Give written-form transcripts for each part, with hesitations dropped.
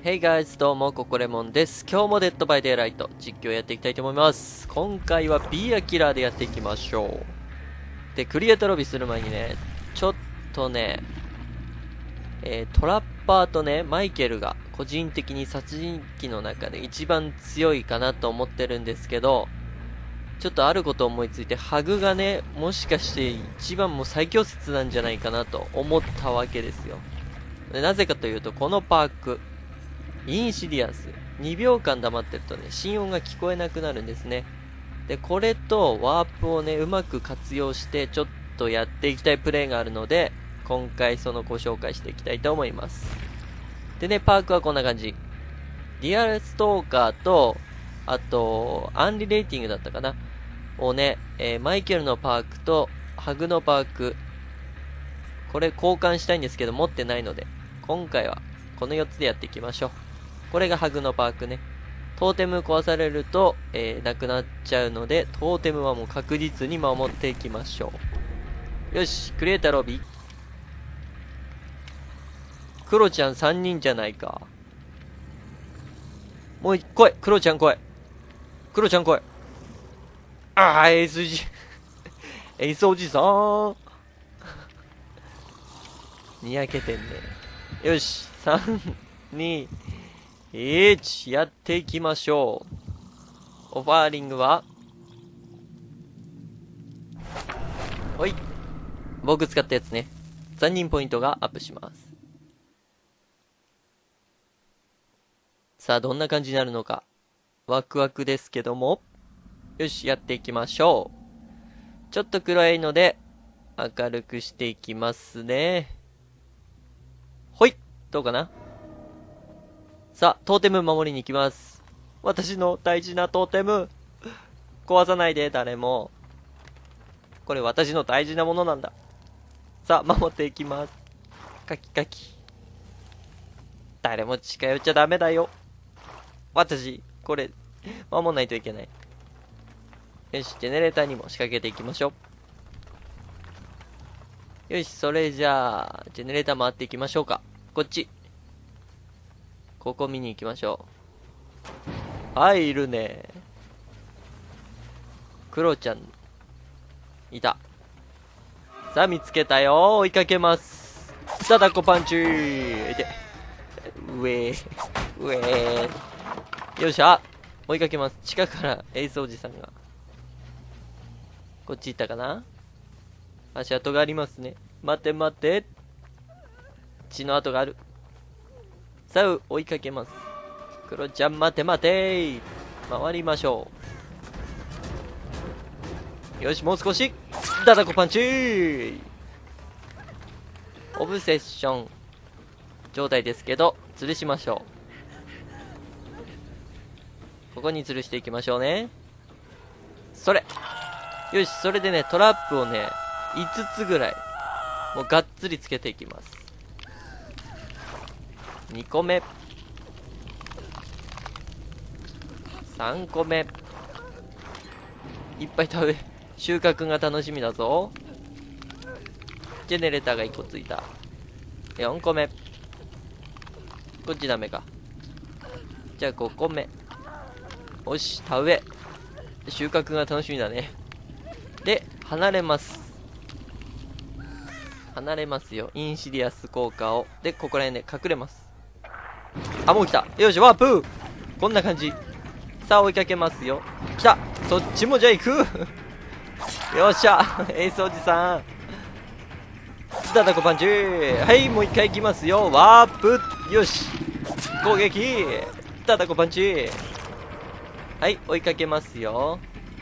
Hey guys どうもココレモンです。今日もデッドバイデイライト実況やっていきたいと思います。今回はビーアキラーでやっていきましょう。で、クリエイトロビーする前にね、ちょっとね、トラッパーとね、マイケルが個人的に殺人鬼の中で一番強いかなと思ってるんですけど、ちょっとあることを思いついて、ハグがね、もしかして一番もう最強説なんじゃないかなと思ったわけですよ。で、なぜかというと、このパーク、インシリアス。2秒間黙ってるとね、心音が聞こえなくなるんですね。で、これとワープをね、うまく活用して、ちょっとやっていきたいプレイがあるので、今回そのご紹介していきたいと思います。でね、パークはこんな感じ。リアルストーカーと、あと、アンリレーティングだったかなをね、マイケルのパークと、ハグのパーク、これ交換したいんですけど、持ってないので、今回はこの4つでやっていきましょう。これがハグのパークね。トーテム壊されると、なくなっちゃうので、トーテムはもう確実に守っていきましょう。よし、クリエイターロビー。クロちゃん3人じゃないか。もう来い、クロちゃん来い。クロちゃん来い。あー、エースじ、エースおじさん。にやけてんね。よし、3、2、1、やっていきましょう。オファーリングはほい。僕使ったやつね。残忍ポイントがアップします。さあ、どんな感じになるのか。ワクワクですけども。よし、やっていきましょう。ちょっと暗いので、明るくしていきますね。ほい。どうかな？さあ、トーテム守りに行きます。私の大事なトーテム。壊さないで、誰も。これ私の大事なものなんだ。さあ、守っていきます。カキカキ。誰も近寄っちゃダメだよ。私、これ、守んないといけない。よし、ジェネレーターにも仕掛けていきましょう。よし、それじゃあ、ジェネレーター回っていきましょうか。こっち。ここ見に行きましょう。はい、いるね。クロちゃん、いた。さあ、見つけたよ。追いかけます。ただこパンチー。いて。うえー。うえー。よっしゃ。追いかけます。地下からエースおじさんが。こっち行ったかな？足跡がありますね。待て待て。血の跡がある。さあ、追いかけます。クロちゃん待て待て。回りましょう。よし、もう少し。ダダコパンチオブセッション状態ですけど、吊るしましょう。ここに吊るしていきましょうね。それ。よし、それでね、トラップをね、5つぐらい、もうがっつりつけていきます。2個目。3個目。いっぱい食べ、収穫が楽しみだぞ。ジェネレーターが1個ついた。4個目。こっちダメか。じゃあ5個目。よし、田植え。収穫が楽しみだね。で、離れます。離れますよ。インシリアス効果を。で、ここら辺で隠れます。あ、もう来た。よし、ワープこんな感じ。さあ、追いかけますよ。来たそっちもじゃあ行くよっしゃエースおじさん。ダダコパンチはい、もう一回行きますよ。ワープよし攻撃ダダコパンチはい、追いかけますよ。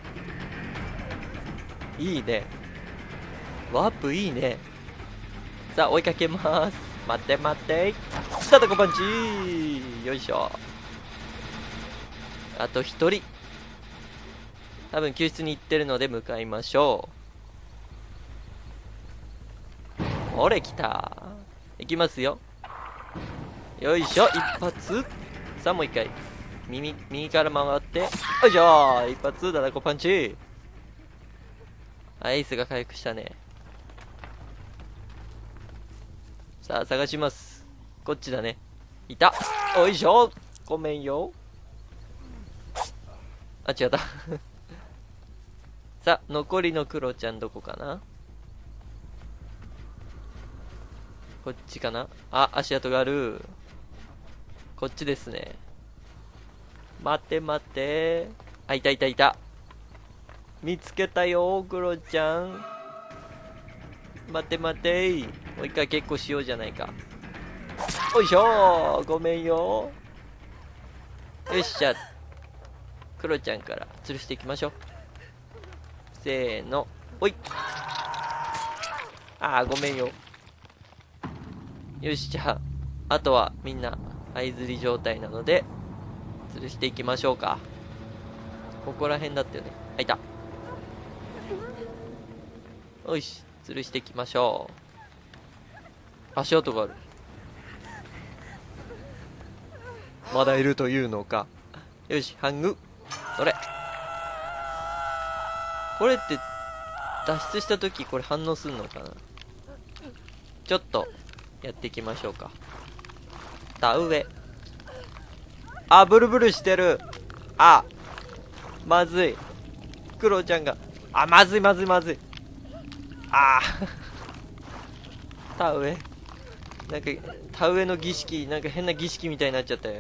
いいね。ワープいいね。さあ、追いかけます。待って待って。ダダコパンチよいしょ。あと一人。多分救出に行ってるので向かいましょう。ほれ、来た。行きますよ。よいしょ、一発。さあ、もう一回。右から回って。よいしょ一発、ダダコパンチ。アイスが回復したね。さあ、探します。こっちだね。いた。 おいしょ。ごめんよ。あ、違った。さあ、残りのクロちゃんどこかな。こっちかな。あ、足跡がある。こっちですね。待って待って。あ、いたいたいた。見つけたよ、クロちゃん。待って待って。もう一回結構しようじゃないか。おいしょー。ごめんよ。よし、じゃあ、クロちゃんから吊るしていきましょう。せーの。おい。あー、ごめんよ。よし、じゃあ、あとはみんな、相釣り状態なので、吊るしていきましょうか。ここら辺だったよね。あ、いた。よし、吊るしていきましょう。足跡がある。まだいるというのか。よし、ハング。それ。これって脱出した時これ反応するのかな。ちょっとやっていきましょうか。田植え。あ、ブルブルしてる。あ、まずい。クロちゃんが。あ、まずいまずいまずい。あ田植え。なんか田植えの儀式、なんか変な儀式みたいになっちゃったよ。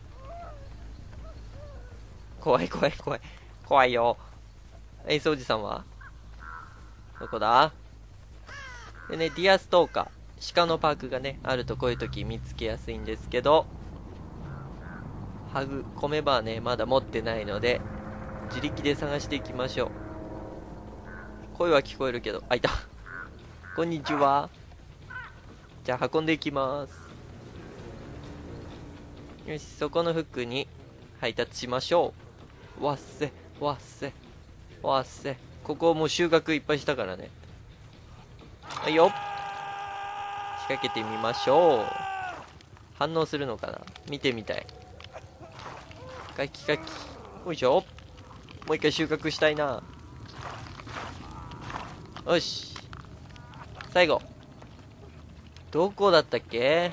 怖い怖い怖い怖いよ。エイスおじさんはどこだ。でね、ディアストーカー、鹿のパークがねあるとこういう時見つけやすいんですけど、米バーねまだ持ってないので自力で探していきましょう。声は聞こえるけど、あ、いた。こんにちは。じゃあ運んでいきます。よし、そこの服に配達しましょう。わっせわっせわっせ。ここもう収穫いっぱいしたからね。はいよ。仕掛けてみましょう。反応するのかな、見てみたい。カキカキ。よいしょ。もう一回収穫したいな。よし、最後どこだったっけ。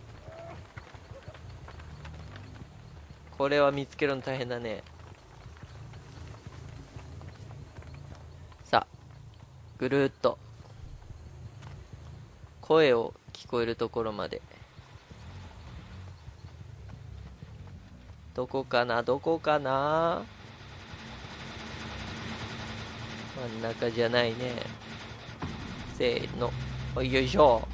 これは見つけるの大変だね。さあ、ぐるーっと声を聞こえるところまで。どこかなどこかな。真ん中じゃないね。せーの。おい、よいしょ。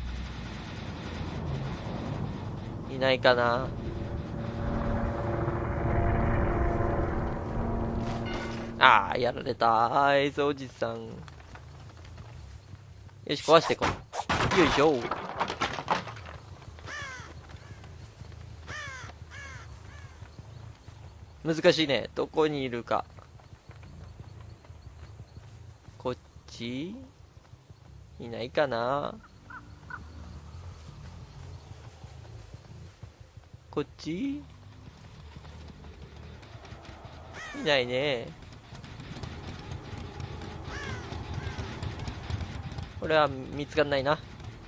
いないかな。ああ、やられた。映像おじさん。よし、壊していこう。よいしょ。難しいね。どこにいるか。こっちいないかな。こっちいないね。これは見つかんないな。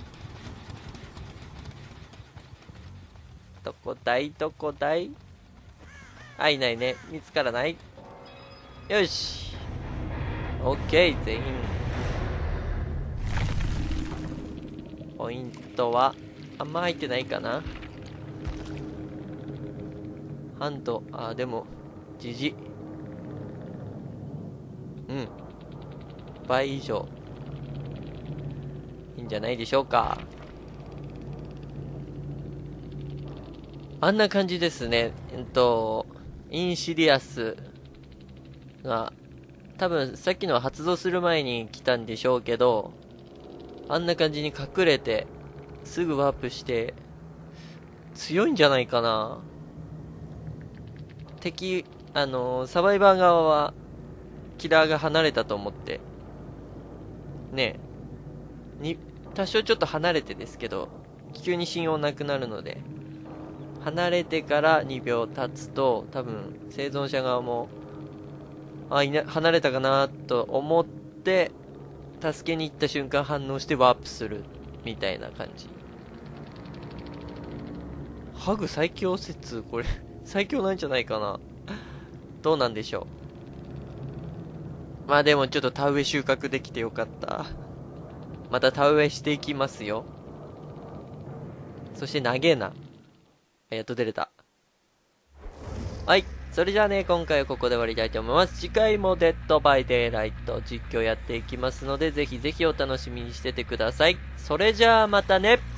どこだいどこだい。あ、いないね。見つからない。よし。オッケー、全員。ポイントは、あんま入ってないかな。ハント、あ、でも、じじ。うん。倍以上。いいんじゃないでしょうか。あんな感じですね。インシディアスが、多分さっきのは発動する前に来たんでしょうけど、あんな感じに隠れて、すぐワープして、強いんじゃないかな。敵、サバイバー側は、キラーが離れたと思って、ねえ、多少ちょっと離れてですけど、急に信用なくなるので、離れてから2秒経つと、多分、生存者側も、離れたかなと思って、助けに行った瞬間反応してワープする、みたいな感じ。 ハグ最強説、これ、最強なんじゃないかな。どうなんでしょう。まあでもちょっと田植え収穫できてよかった。また田植えしていきますよ。そして長えな。やっと出れた。はい。それじゃあね、今回はここで終わりたいと思います。次回もデッドバイデイライト実況やっていきますので、ぜひぜひお楽しみにしててください。それじゃあまたね。